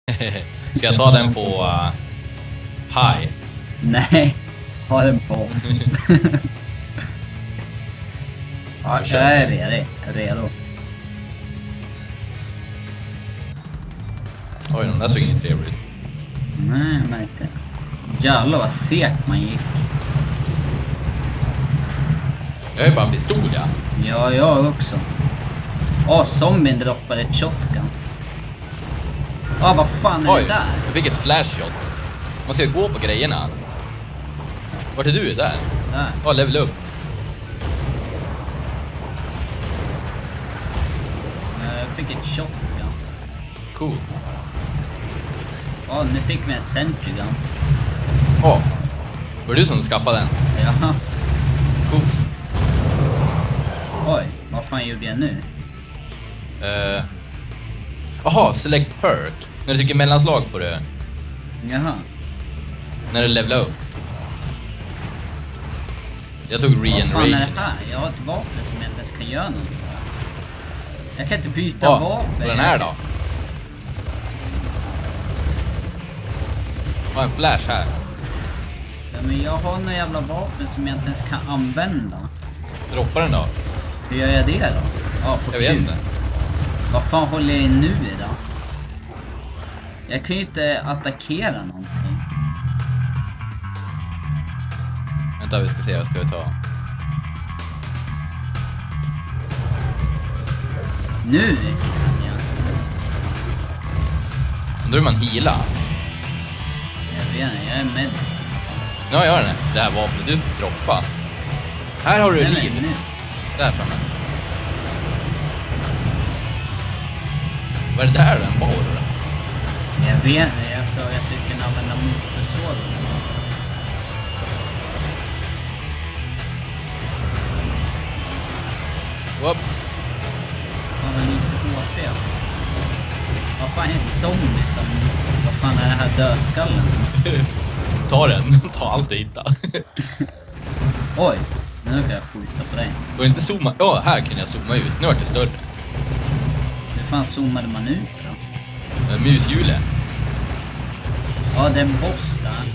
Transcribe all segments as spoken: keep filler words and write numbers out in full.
Ska jag ta den på uh, high? Nej, ha den på. Ja, jag är redo. redo. Oj, de där såg inget trevligt. Nej, jag märkte. Jävlar vad segt man gick. Jag är bara en pistol, ja. Ja, jag också. Åh, zombien droppade ett shotgun. Åh, vad fan är Oj, det där? jag fick ett flashshot. Måste jag gå på grejerna? Vart är du? Där? Där. Åh, level upp. Jag fick ett shotgun. Cool. Åh, nu fick vi en centrigun. Åh, var det du som skaffade den? Jaha. Cool. Oj, vad fan gjorde jag nu? Uh, aha, select perk. När du trycker mellanslag får du. Jaha. När du levlar upp. Jag tog regeneration. Vad fan är det här? Jag har ett vapen som jag inte ens kan göra något. Jag kan inte byta oh, vapen. Vad är den här då? Vad är en flash här? Ja, men jag har några jävla vapen som jag inte ens kan använda. Droppa den då. Hur gör jag det då? Ja, på Jag vet inte. Vad fan håller jag i nu då? Jag kan ju inte attackera någonting. Vänta, vi ska se, vad ska vi ta? Nu kan jag. Undrar hur man healar. Jag vet inte, jag är med. Nu har jag den. Det här vapnet du droppa. Här har du Nej, liv. nu. Där framme. Vad är det där då? En borr? Jag vet inte, jag sa att du kan använda motorsåg. Whoops. Han har lite H P. Vad fan är en zombie som... Vad fan är det här dödskallen? Ta den. Ta allt du hittar. Oj, nu kan jag skjuta på dig. Går inte zooma? Ja, oh, här kan jag zooma ut. Nu är det större. Hur fan zoomade man ut då? Mushjulet. Ja, det är en boss där.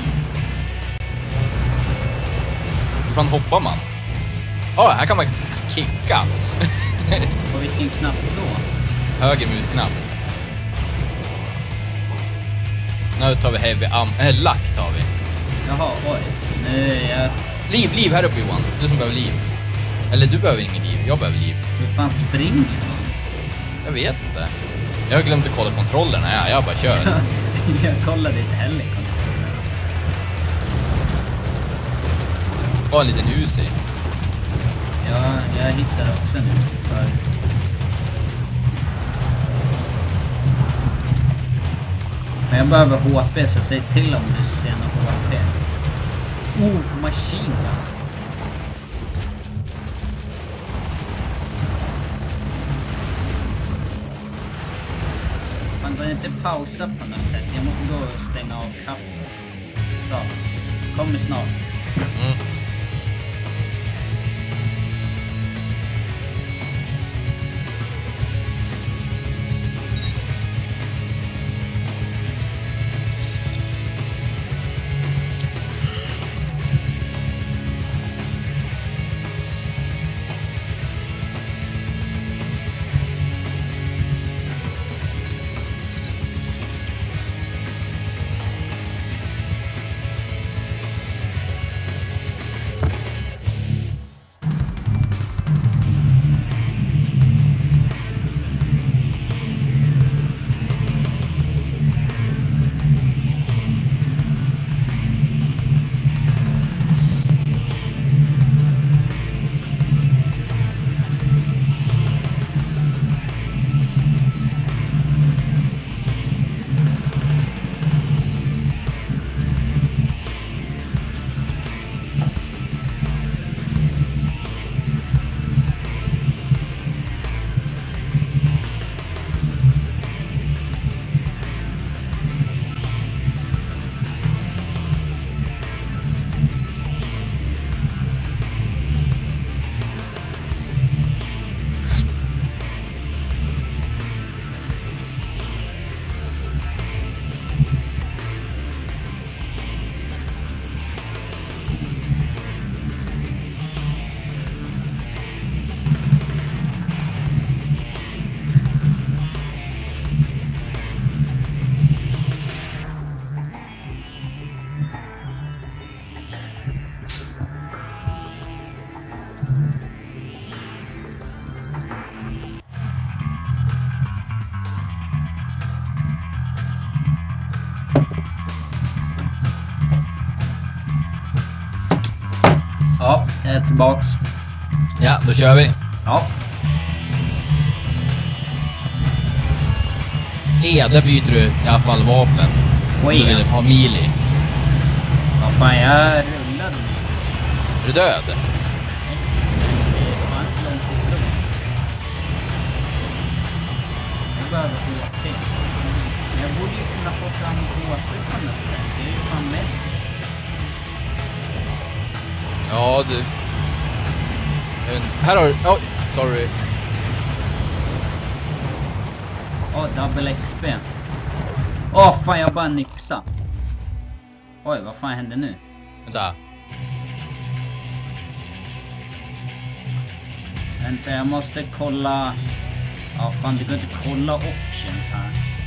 Hur fan hoppar man? Ja, oh, här kan man kicka. På vilken knapp då? Höger musknapp. Nu tar vi heavy am... Äh, lack tar vi. Jaha, oj. Nu är jag... Liv, liv här uppe Johan. Du som behöver liv. Eller du behöver ingen liv, jag behöver liv. Hur fan springer man? Jag vet inte. Jag har glömt att kolla kontrollerna. Ja, jag bara kör. Jag kollade inte heller kontrollerna. Bara en liten Uzi. Ja, jag hittade också en Uzi för. Men jag behöver H P, så säg till om du ser något H P. Oh, maskin. Man kan inte pausa på något sätt. Jag måste gå och stänga av kaffet. Så, kommer snart. Mm. Jag är tillbaks. Ja, då kör vi. Ja. E, där byter du i alla fall vapen. Och Du vill E. ha melee. Vad fan, jag rullade. Är du död? Det är fan inte långt ifrån. Jag behöver H P. Jag borde ju kunna få fram H P på något sätt. Det är ju fan med. Ja, du. Här har du... Oj, sorry. Åh, oh, double X P. Åh, oh, fan, jag bara nyxa. Oj, vad fan hände nu? Vänta. Vänta, jag måste kolla... Ja, fan, det går inte att kolla options här.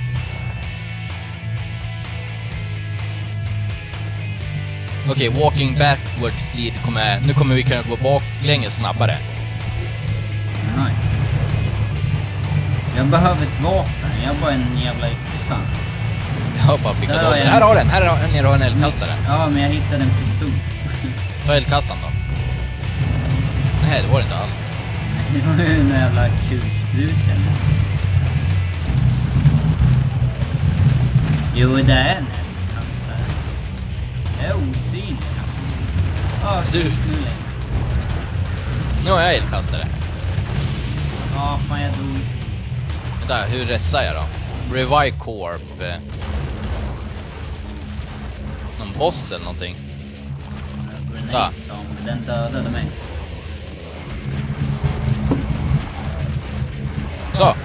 Okej, okay, walking backwards speed kommer... Nu kommer vi kunna gå baklänges snabbare. Nice. Jag behöver ett vapen. Jag är bara en jävla yxa. Jag har bara pickat Där av har den. jag Här en- har den. Här har den. Nere har en eldkastare. Ja, men jag hittade en pistol. Ta eldkastaren då. Nej, det var det inte alls. Det var ju en jävla kulspruta. Jo, det är en eldkastare. Det är osynlig. Ja, Du- du. Nu längre. Nu har jag eldkastare. Ja, fan, jag dog. Vänta, hur ressar jag då? Revive Corp. eh. Någon boss eller någonting. Grenade som den dödade mig. Så.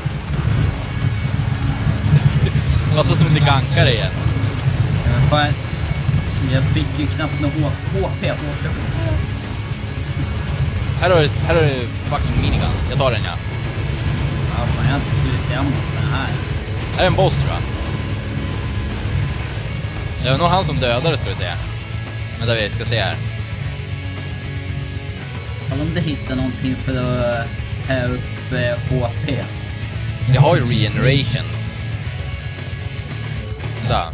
Låtsas som inte gankar det igen. Ja, men fan, jag fick ju knappt någon H P. H P. Här har du, här har du fucking minigun. Jag tar den, ja. Ja, fan, jag har inte slutat jag mot den här. Här är en boss, tror jag. Det var nog han som dödade, ska du säga. Vänta, vi ska se här. Har de inte hittat någonting för att häva upp eh, H P? Jag har ju regeneration. Vänta.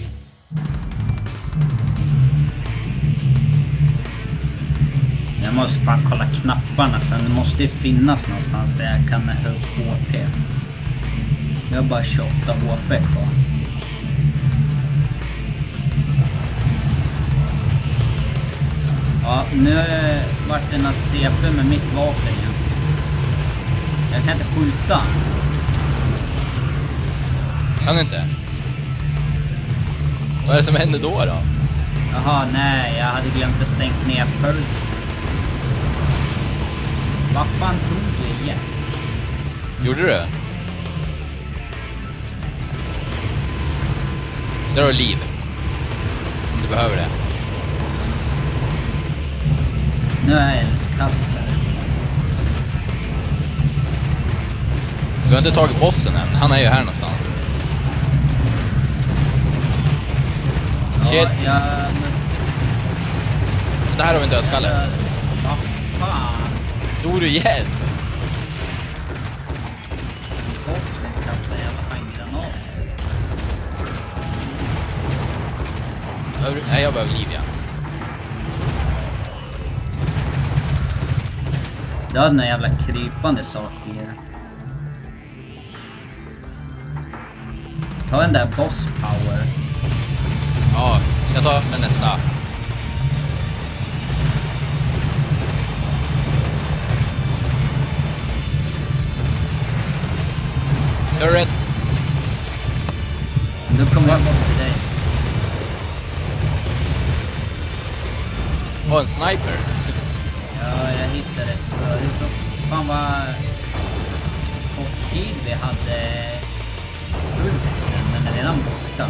Jag måste fan kolla knapparna sen. Det måste ju finnas någonstans där jag kan häva upp H P. Jag har bara tjugoåtta H P kvar. Ja, nu vart det en C P med mitt vapen igen. Jag kan inte skjuta. Kan du inte? Vad är det som händer då då? Jaha, nej, jag hade glömt att stängt ner puls. Vad fan tog du igen? Gjorde du? Där har du liv. Om du behöver det. Nu är jag eldkastare. Du har inte tagit bossen än. Han är ju här någonstans. Shit. Ja, jag... Det här har vi en dödskalle. Vad fan? Dog du igen? Bossen kastar en jävla handgranat. Behöver- Nej, jag behöver liv, ja. Det hade några jävla krypande saker. Ta den där boss power. Ja, jag tar den nästa. Gör rätt. Nu kommer jag bort till dig. Åh, en sniper. Ja, jag hittade det förut. Fan vad kort tid vi hade fullt den, men den är redan borta.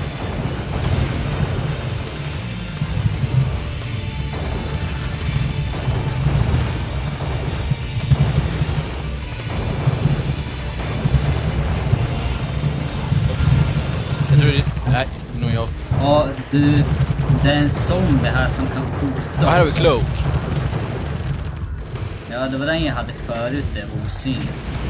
Jag tror det... Nej, nog jag. Ja, du, det är en zombie här som kan skjuta. Ja, här har vi också. Cloak. Ja, det var den jag hade förut, det var osynligt.